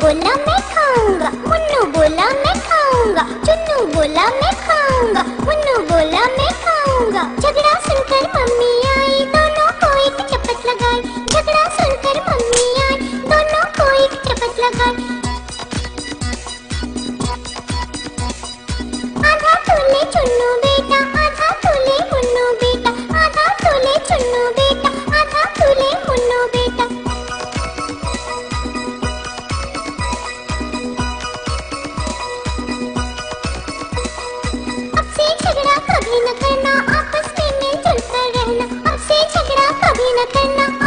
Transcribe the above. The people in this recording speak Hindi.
बोला मैं खाऊंगा, मुन्नू बोला मैं खाऊंगा, चुन्नू बोला मैं खाऊंगा, मुन्नू बोला मैं खाऊंगा। झगड़ा सुनकर मम्मी आई, दोनों को एक चपत लगाई। झगड़ा सुनकर मम्मी आई, दोनों को एक चपत लगाई। आधा तोले चुन्नू बेटा, आधा तोले मुन्नू बेटा, आधा तोले चुन्नू बेटा, आधा तोले मुन्नू बेटा। झगड़ा कभी न करना, आपस में मिलजुल कर रहना। अब से झगड़ा कभी न करना।